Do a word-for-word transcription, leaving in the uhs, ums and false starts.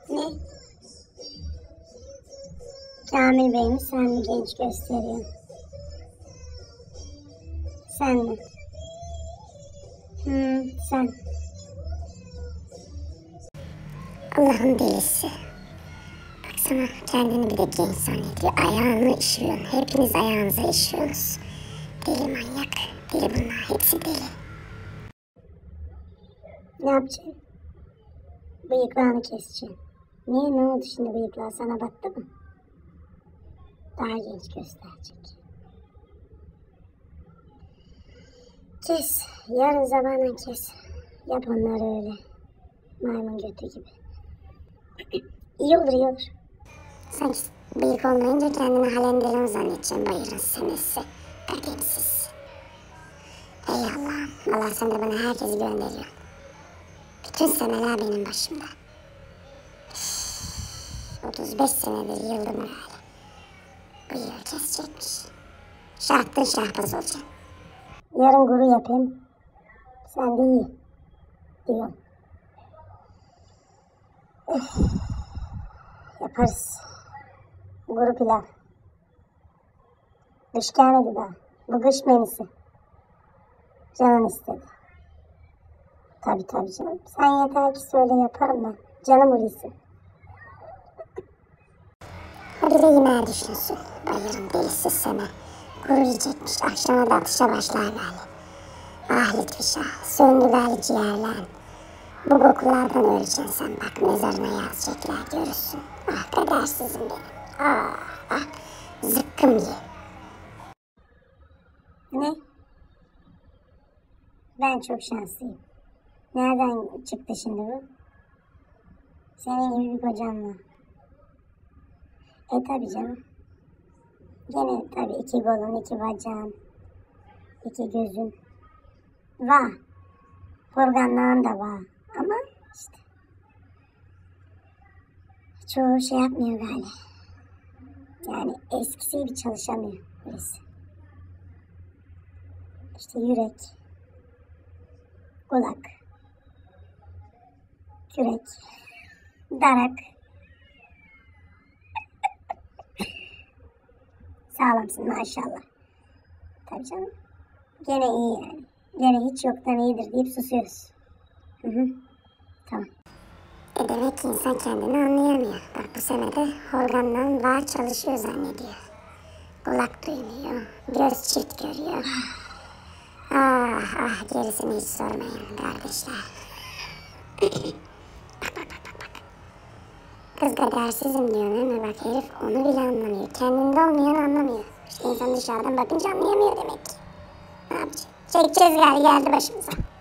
Ne? Kamil Bey mi sen mi genç gösteriyorsun? Sen mi? Hmm, sen. Allah'ın delisi. Baksana kendini bir de genç zannediyor. Ayağını işiyorsun. Hepiniz ayağınıza işiyorsunuz. Deli manyak. Deli bunlar. Hepsi deli. Ne yapacaksın? Bıyıklarını keseceksin. Niye, ne oldu şimdi, bıyıklar sana battı mı? Daha genç gösterecek. Kes. Yarın zamanla kes. Yap onları öyle. Maymun götü gibi. İyi olur, iyi olur. Sanki bıyık olmayınca kendini Halen zannedeceğim. Bayırın senesi. Kademsiz. Ey Allah'ım. Allah sen de bana herkesi gönderiyor. Bütün seneler benim başımda. otuz beş senedir yıldım öyle. Bıyığı kesecekmiş. Şarttın şahbaz olacaksın. Yarın guru yapayım. Sen de iyi. Diyorum. Öf. Yaparız. Guru pilav. Kış gelmedi daha. Bu kış menüsü. Canın istedi. Tabii tabii canım. Sen yeter ki söyle, yaparım ben. Canım Hulusi. O bir de yemeğe düşünsün. Bayırın delisi sana. Gurur yiyecekmiş. Akşama da atışa başlar böyle. Ah Lütfü ah. Söndü gari ciğerler. Bu kokulardan öleceksin sen. Bak mezarına yazacaklar görürsün. Ah kadersizim benim. Ah ah. Zıkkım ye. Ne? Ben çok şanslıyım. Nereden çıktı şimdi bu? Senin gibi bir kocam var. E tabi canım. Gene tabi iki kolun, iki bacağın, iki gözün var. Organların da var. Ama işte çoğu şey yapmıyor galiba. Yani eskisi gibi çalışamıyor birisi. İşte yürek, kulak, kürek, darak. Sağlamsın maşallah. Tabii canım. Gene iyi yani. Gene hiç yoktan iyidir deyip susuyoruz. Hı hı. Tamam. E demek ki insan kendini anlayamıyor. Bak bu sene de organdan var çalışıyor zannediyor. Kulak duymuyor. Göz çift görüyor. Ah ah gerisini hiç sormayın kardeşler. Bak bak bak bak bak. Kız kadersizim diyor ama bak herif onu bile anlamıyor. Kendinde olmayan anlamıyor. İşte insan dışarıdan bakınca anlayamıyor demek ki. Ne yapacak? Çekeceğiz gari geldi başımıza.